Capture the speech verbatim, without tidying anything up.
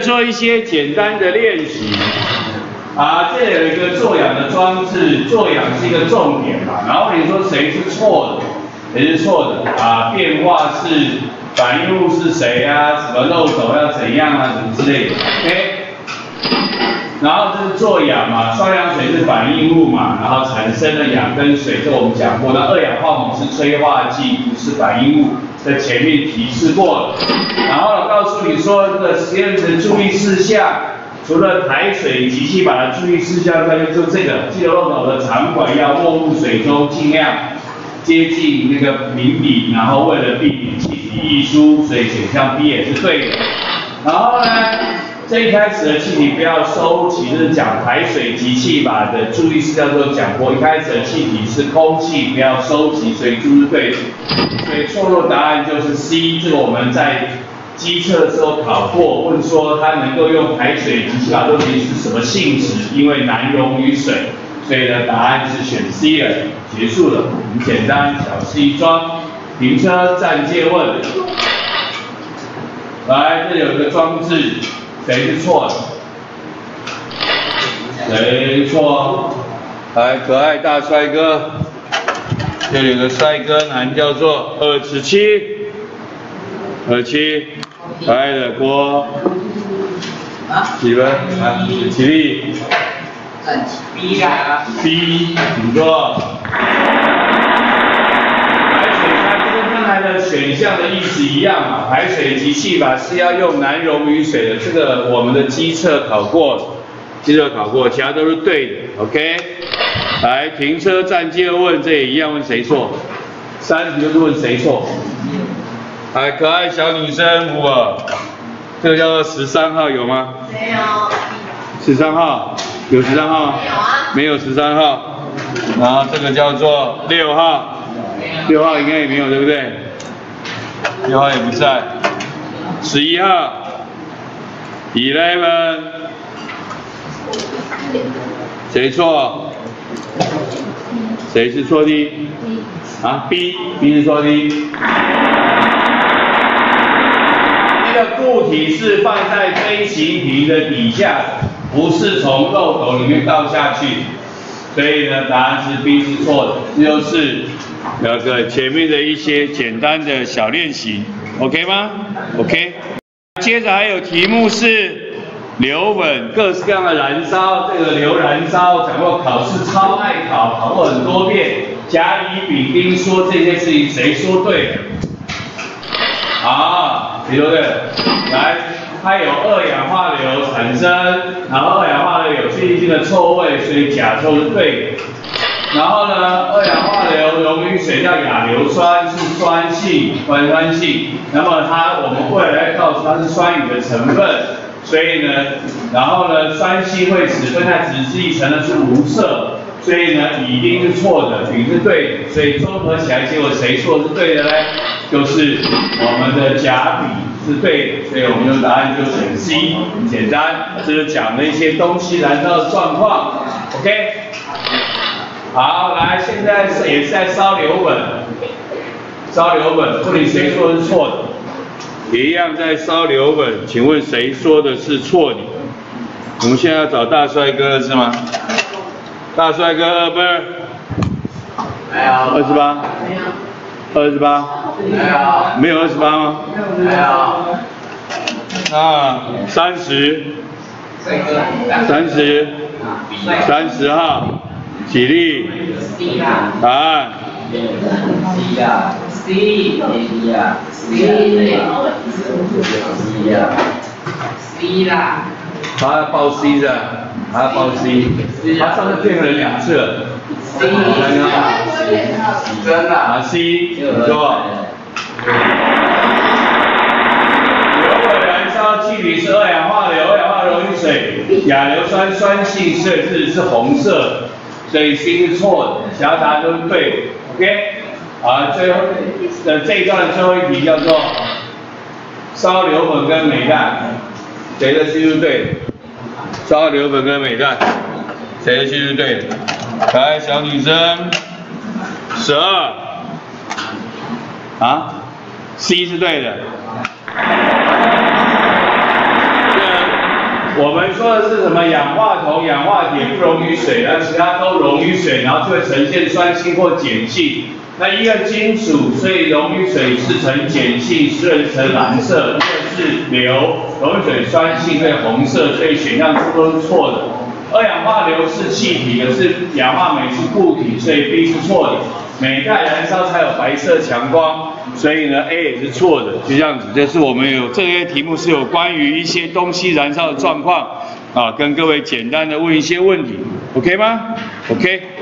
做一些简单的练习。啊，这里有一个做氧的装置，做氧是一个重点嘛。然后你说谁是错的？谁是错的？啊，变化是反应物是谁啊？什么漏斗要怎样啊？什么之类的 ，OK。然后这是做氧嘛，双氧水是反应物嘛，然后产生的氧跟水，这我们讲过。那二氧化锰是催化剂，不是反应物，在前面提示过了。然后呢，告诉你说这个实验的注意事项。除了排水及气把的注意事项外，就这个记得漏斗的长管要没入水中，尽量接近那个瓶底，然后为了避免气体溢出，所以选项 B 也是对的。然后呢，这一开始的气体不要收集，就是讲排水及气把的注意事项都有讲过。一开始的气体是空气，不要收集，所以就是对的。所以错误答案就是 C， 这个我们在基测的时候考过，问说它能够用排水及气把做题是什么性质？因为难溶于水，所以呢答案是选 C 了。结束了，很简单，小事一桩。停车暂借问，来，这有一个装置，谁是错的？谁错？来，可爱大帅哥，这里有个帅哥男叫做二十七，二七。可爱的郭，几分？啊，起立。B 啊。B， 请坐。排水它跟刚才的选项的意思一样嘛，排水及气把是要用难溶于水的，这个我们的基测考过了，基测考过，其他都是对的 ，OK。来，停车暂借问，这也一样问谁错？三题就是问谁错。来，可爱小女生五尔，这个叫做十三号有吗？没有。十三号有十三号吗？没有啊。没有十三号。然后这个叫做六号，六号应该也没有对不对？六号也不在。十一号 ，eleven， 谁错？谁是错的？啊 ，B，B 是错的。这个固体是放在飞行瓶的底下，不是从漏斗里面倒下去，所以呢，答案是 B 是错的。这就是那个前面的一些简单的小练习 ，OK 吗 ？OK。接着还有题目是流粉，各式各样的燃烧，这个流燃烧讲过，考试超爱考，考过很多遍。甲乙丙丁说这些事情，谁说对的？好，谁说对的？来，它有二氧化硫产生，然后二氧化硫有确定性的臭味，所以甲臭是对的。然后呢，二氧化硫溶于水叫亚硫酸，是酸性，酸酸性。那么它我们未来会告诉它是酸雨的成分，所以呢，然后呢，酸性会使酚酞酯之一成的是无色。所以呢，乙丁是错的，丙是对的，所以综合起来，结果谁说是对的呢？就是我们的甲丙是对的，所以我们的答案就选 C， 很简单，这是讲的一些东西燃烧的状况 ，OK？ 好，来，现在是也是在烧硫粉，烧硫粉，这里谁说的是错的？也一样在烧硫粉，请问谁说的是错的？我们现在要找大帅哥了是吗？大帅哥二分，没有，二十八，没有，二十八，没有，没有二十八吗？没有，啊，三十，三十，三十号，起立，答案 C 呀 ，C 呀 ，C 呀 ，C 啦， 他要报 C 的。他报 C， 他上次骗了两次了。C， 真的。 啊 C， 你说。硫尾燃烧气体是二氧化硫，二氧化硫溶于水，亚硫酸酸性所以是是红色，所以 C 是错的，其他答案都是对的。OK， 好，最后的这一段的最后一题叫做烧硫粉跟煤炭，谁的 C 是对的？烧硫粉跟煤炭，谁的系是对的？可爱小女生，十二，啊 ，C 是对的。这我们说的是什么？氧化铜、氧化铁不溶于水，那其他都溶于水，然后就会呈现酸性或碱性。那一个金属，所以溶于水是呈碱性，是呈蓝色；一个是硫，溶于水酸性，所以红色，所以选项都是错的。二氧化硫是气体，可是氧化镁是固体，所以 B 是错的。镁钙燃烧才有白色强光，所以呢 A 也是错的。就这样子，这是我们有这些题目是有关于一些东西燃烧的状况啊，跟各位简单的问一些问题 ，OK 吗 ？OK。